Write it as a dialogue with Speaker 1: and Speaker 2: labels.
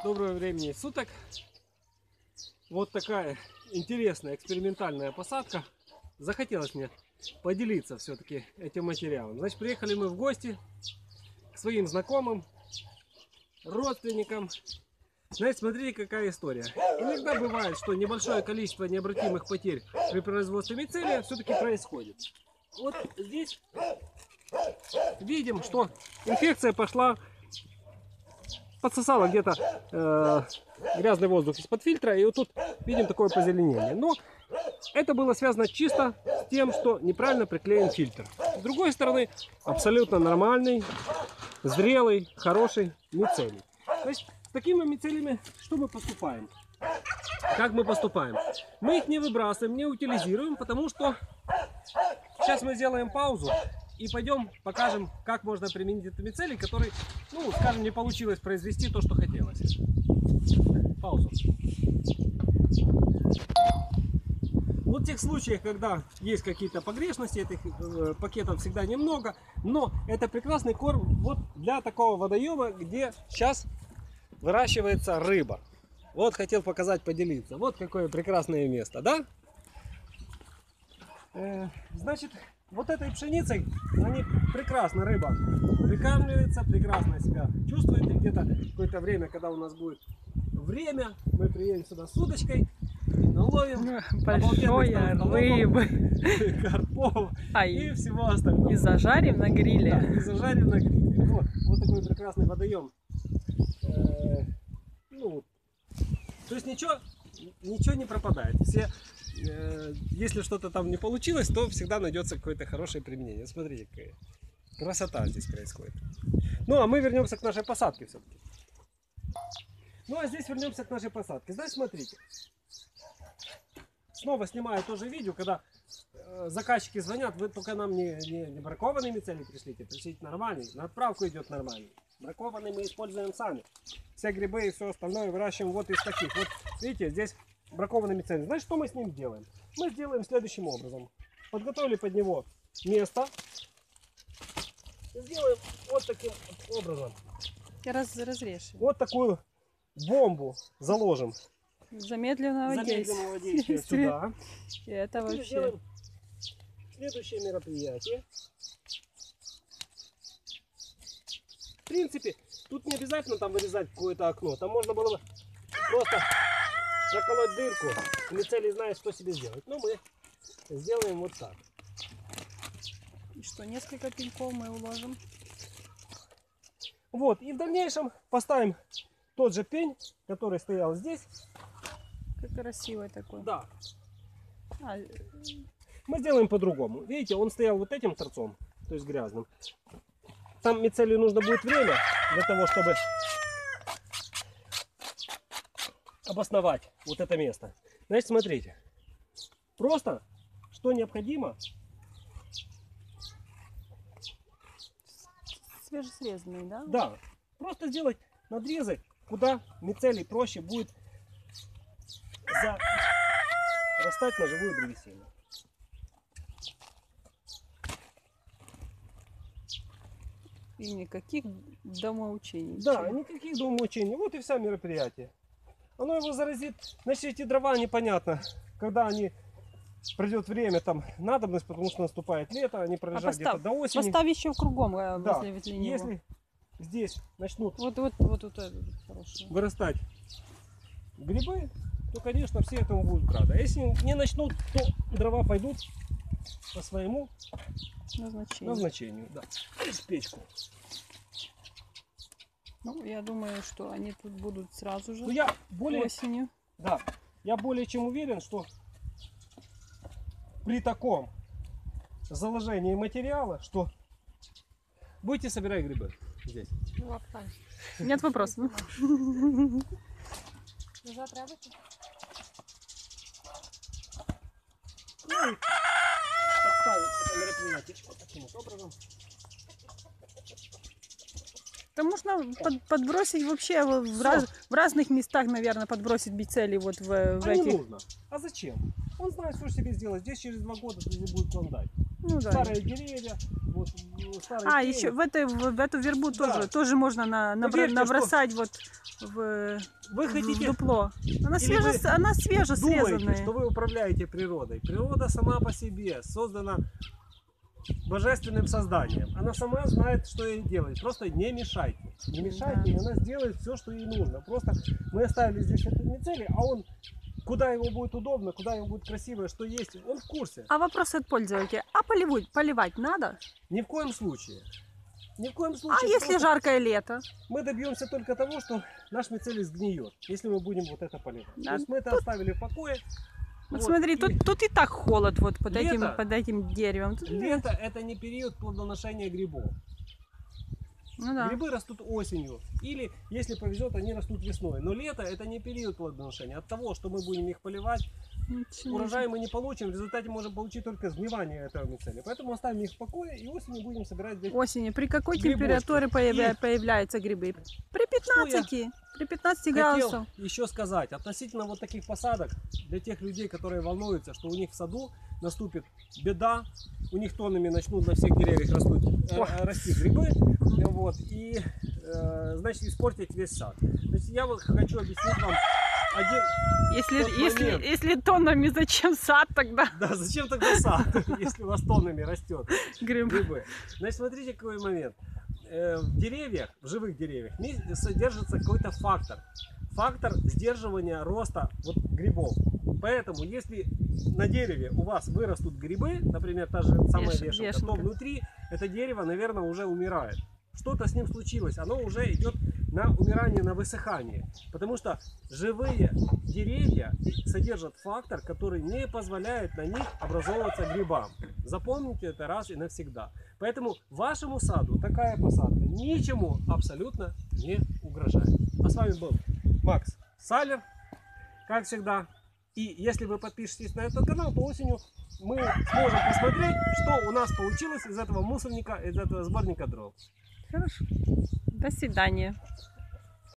Speaker 1: Доброго времени суток. Вот такая интересная экспериментальная посадка. Захотелось мне поделиться все-таки этим материалом. Значит, приехали мы в гости к своим знакомым, родственникам. Знаете, смотрите, какая история. Иногда бывает, что небольшое количество необратимых потерь при производстве мицелия все-таки происходит. Вот здесь видим, что инфекция пошла, подсосала где-то грязный воздух из-под фильтра, и вот тут видим такое позеленение. Но это было связано чисто с тем, что неправильно приклеен фильтр. С другой стороны, абсолютно нормальный, зрелый, хороший мицелий. Значит, с такими мицелиями что мы поступаем? Как мы поступаем? Мы их не выбрасываем, не утилизируем, потому что сейчас мы сделаем паузу и пойдем покажем, как можно применить этот мицелий, который, ну, скажем, не получилось произвести то, что хотелось. Паузу. Вот в тех случаях, когда есть какие-то погрешности, этих пакетов всегда немного, но это прекрасный корм вот для такого водоема, где сейчас выращивается рыба. Вот хотел показать, поделиться. Вот какое прекрасное место, да? Значит, вот этой пшеницей они прекрасно, рыба прикармливается, прекрасно себя чувствует. И где-то какое-то время, когда у нас будет время, мы приедем сюда с удочкой и наловим
Speaker 2: большой рыбы,
Speaker 1: карпов и
Speaker 2: и
Speaker 1: всего остального.
Speaker 2: И зажарим на гриле.
Speaker 1: Да, и зажарим на гриле. Вот такой прекрасный водоем. Ну, то есть ничего не пропадает. Все, если что-то там не получилось, то всегда найдется какое-то хорошее применение. Смотрите, какая красота здесь происходит. Ну, а мы вернемся к нашей посадке все-таки. Ну, а здесь вернемся к нашей посадке. Значит, смотрите. Снова снимаю тоже видео, когда заказчики звонят, вы только нам не бракованный мицелий пришлите нормальный, на отправку идет нормальный. Бракованный мы используем сами. Все грибы и все остальное выращиваем вот из таких. Вот видите, здесь бракованный мицелий. Значит, что мы с ним делаем? Мы сделаем следующим образом. Подготовили под него место. Сделаем вот таким образом.
Speaker 2: Разрежь.
Speaker 1: Вот такую бомбу заложим.
Speaker 2: Замедленного
Speaker 1: действия сюда.
Speaker 2: И это
Speaker 1: И
Speaker 2: вообще...
Speaker 1: сделаем следующее мероприятие. В принципе, тут не обязательно там вырезать какое-то окно. Там можно было бы просто заколоть дырку. Мицелий знает, что себе сделать. Но мы сделаем вот так.
Speaker 2: И что, несколько пеньков мы уложим?
Speaker 1: Вот, и в дальнейшем поставим тот же пень, который стоял здесь.
Speaker 2: Как красивый такой.
Speaker 1: Да.
Speaker 2: А,
Speaker 1: Мы сделаем по-другому. Видите, он стоял вот этим торцом, то есть грязным. Там мицелию нужно будет время для того, чтобы обосновать вот это место. Значит, смотрите. Просто, что необходимо,
Speaker 2: свежесрезанный, да?
Speaker 1: да, просто сделать надрезы, куда мицелий проще будет зарастать на живую древесину.
Speaker 2: И никаких домоучений.
Speaker 1: Да, никаких домоучений. Вот и вся мероприятие. Оно его заразит. Значит, эти дрова непонятно, когда они придет время, там надобность, потому что наступает лето, они пролежат где-то до осени.
Speaker 2: Поставь еще кругом,
Speaker 1: да,
Speaker 2: возле него.
Speaker 1: если здесь начнут
Speaker 2: вот это хорошо.
Speaker 1: вырастать грибы, то, конечно, все этому будут рады. А если не начнут, то дрова пойдут по своему назначению. Да. В печку.
Speaker 2: Ну, я думаю, что они тут будут сразу же.
Speaker 1: Но я более,
Speaker 2: осенью.
Speaker 1: да, я более чем уверен, что при таком заложении материала, что будете собирать грибы здесь.
Speaker 2: Нет вопросов.
Speaker 1: Ну и подставить это мероприятие вот таким вот образом.
Speaker 2: Да можно подбросить вообще в разных местах, наверное, подбросить мицелий вот в
Speaker 1: Не
Speaker 2: этих.
Speaker 1: нужно. А зачем? Он знает, что себе сделать. Здесь через 2 года здесь будет клондайк.
Speaker 2: Ну да.
Speaker 1: Старые деревья, вот, старые
Speaker 2: А,
Speaker 1: пни.
Speaker 2: еще в эту вербу
Speaker 1: Да.
Speaker 2: тоже можно
Speaker 1: Поверьте,
Speaker 2: набросать вот в
Speaker 1: Вы
Speaker 2: в
Speaker 1: хотите,
Speaker 2: дупло. Она
Speaker 1: Или вы
Speaker 2: она свеже
Speaker 1: думаете,
Speaker 2: срезанная.
Speaker 1: что вы управляете природой. Природа сама по себе создана божественным созданием. Она сама знает, что ей делать. Просто не мешайте. Не мешайте, и она сделает все, что ей нужно. Просто мы оставили здесь это не цели, а он, куда его будет удобно, куда ему будет красиво, что есть, он в курсе.
Speaker 2: А вопрос от пользователя. А поливать надо?
Speaker 1: Ни в коем случае. Ни в коем
Speaker 2: А
Speaker 1: случае.
Speaker 2: если
Speaker 1: просто
Speaker 2: жаркое лето?
Speaker 1: мы добьемся только того, что наш мицелий сгниет, если мы будем вот это поливать.
Speaker 2: Да,
Speaker 1: То есть мы это оставили в покое.
Speaker 2: Вот
Speaker 1: Вот,
Speaker 2: смотри,
Speaker 1: и
Speaker 2: тут и так холод вот под
Speaker 1: Лето.
Speaker 2: этим деревом. Тут,
Speaker 1: лето это не период плодоношения грибов.
Speaker 2: ну да.
Speaker 1: Грибы растут осенью, или, если повезет, они растут весной. Но лето это не период плодоношения. От того, что мы будем их поливать,
Speaker 2: Ничего не
Speaker 1: урожай мы не получим. В результате можем получить только сгнивание этого мицелия. Поэтому оставим их в покое и осенью будем собирать здесь.
Speaker 2: Осенью. При какой
Speaker 1: Грибочки.
Speaker 2: температуре
Speaker 1: И-
Speaker 2: появляются грибы? При 15. При 15
Speaker 1: Хотел
Speaker 2: градусов.
Speaker 1: еще сказать относительно вот таких посадок для тех людей, которые волнуются, что у них в саду наступит беда, у них тоннами начнут на всех деревьях расти грибы, вот, и значит испортить весь сад. Значит, я вот хочу объяснить вам один. тот момент.
Speaker 2: Если тоннами, зачем сад тогда?
Speaker 1: Да, зачем тогда сад, если у вас тоннами растет
Speaker 2: Грибы.
Speaker 1: грибы? Значит, смотрите, какой момент. В деревьях, в живых деревьях, содержится какой-то фактор. Фактор сдерживания роста вот грибов. Поэтому, если на дереве у вас вырастут грибы, например, та же самая вешенка, то
Speaker 2: вешенка.
Speaker 1: внутри это дерево, наверное, уже умирает. Что-то с ним случилось, оно уже идет на умирание, на высыхание. Потому что живые деревья содержат фактор, который не позволяет на них образовываться грибам. Запомните это раз и навсегда. Поэтому вашему саду такая посадка ничему абсолютно не угрожает. А с вами был Макс Салер, как всегда. И если вы подпишетесь на этот канал, то осенью мы сможем посмотреть, что у нас получилось из этого мусорника, из этого сборника дров.
Speaker 2: Хорошо. До свидания.